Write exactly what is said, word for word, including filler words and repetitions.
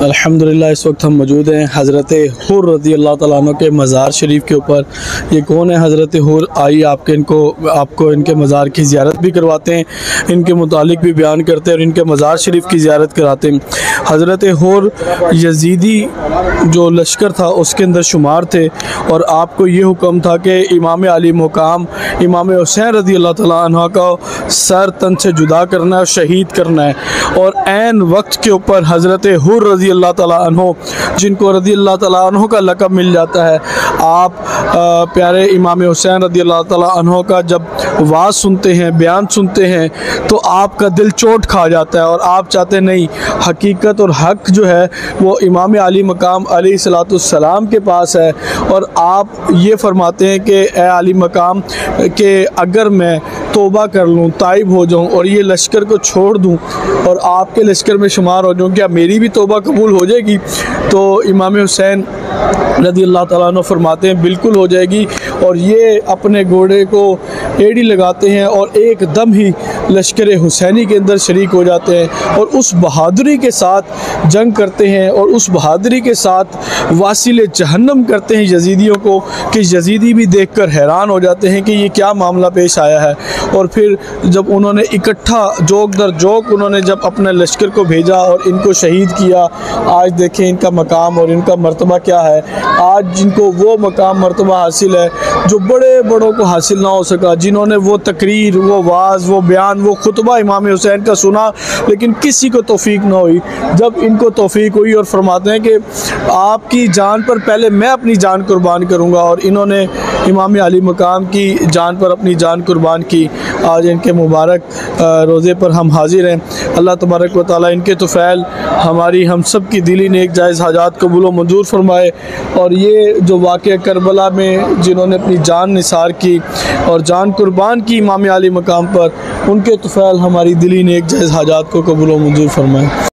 अल्हम्दुलिल्लाह इस वक्त हम मौजूद हैं हज़रत हुर रज़ी अल्लाह तआला अन्हु के मज़ार शरीफ के ऊपर। ये कौन है हज़रत हुर? आइए आपके इनको आपको इनके मज़ार की ज़ियारत भी करवाते हैं, इनके मुतालिक भी बयान करते हैं और इनके मज़ार शरीफ की ज़ियारत कराते हैं। हज़रत हुर यजीदी जो लश्कर था उसके अंदर शुमार थे और आपको ये हुक्म था कि इमाम अली मुकाम इमाम हुसैन रज़ी अल्लाह तआला अन्हु का सर तन से जुदा करना है, शहीद करना है। और ऐन वक्त के ऊपर हज़रत हुर रज़ी अल्लाह तआला अन्हु, जिनको रज़ी अल्लाह तआला अन्हु का लक़ब मिल जाता है, आप आ, प्यारे इमाम हुसैन रज़ी अल्लाह तआला अन्हु का जब वाज़ सुनते हैं, बयान सुनते हैं, तो आपका दिल चोट खा जाता है और आप चाहते नहीं, हकीकत और हक़ जो है वो इमाम अली मकाम अलैहिस्सलाम के पास है। और आप ये फरमाते हैं कि ए अली मकाम कि अगर मैं तौबा कर लूँ, ताइब हो जाऊँ और ये लश्कर को छोड़ दूँ और आपके लश्कर में शुमार हो जाऊँ, क्या मेरी भी तौबा कबूल हो जाएगी? तो इमाम हुसैन रज़ी अल्लाह तआला अन्हु फरमाते हैं बिल्कुल हो जाएगी। और ये अपने घोड़े को एड़ी लगाते हैं और एकदम ही लश्कर हुसैनी के अंदर शरीक हो जाते हैं और उस बहादुरी के साथ जंग करते हैं और उस बहादुरी के साथ वासिल जहन्नम करते हैं यजीदियों को, कि यजीदी भी देखकर हैरान हो जाते हैं कि ये क्या मामला पेश आया है। और फिर जब उन्होंने इकट्ठा जोक दर जोक उन्होंने जब अपने लश्कर को भेजा और इनको शहीद किया, आज देखें इनका मकाम और इनका मर्तबा क्या है। आज जिनको वो मकाम मर्तबा हासिल है जो बड़े बड़ों को हासिल ना हो सका, जिन्होंने वो तकरीर, वो वाज़, वो बयान, वो खुतबा इमाम हुसैन का सुना, लेकिन किसी को तौफीक ना हुई। जब इनको तौफीक हुई और फरमाते हैं कि आपकी जान पर पहले मैं अपनी जान कुर्बान करूँगा, और इन्होंने इमाम अली मकाम की जान पर अपनी जान कुर्बान की। आज इनके मुबारक रोज़े पर हम हाजिर हैं। अल्लाह तबारक व तआला इनके तुफ़ैल हमारी हम सब की दिली नेक जायज़ हाजात कबूल व मंजूर फरमाए। और ये जो वाक़या करबला में जिन्होंने अपनी जान निसार की और जान कुर्बान की इमाम अली मकाम पर, उनके तुफ़ैल हमारी दिली नेक जायज़ हाजात को कबूल व मंजूर फरमाए।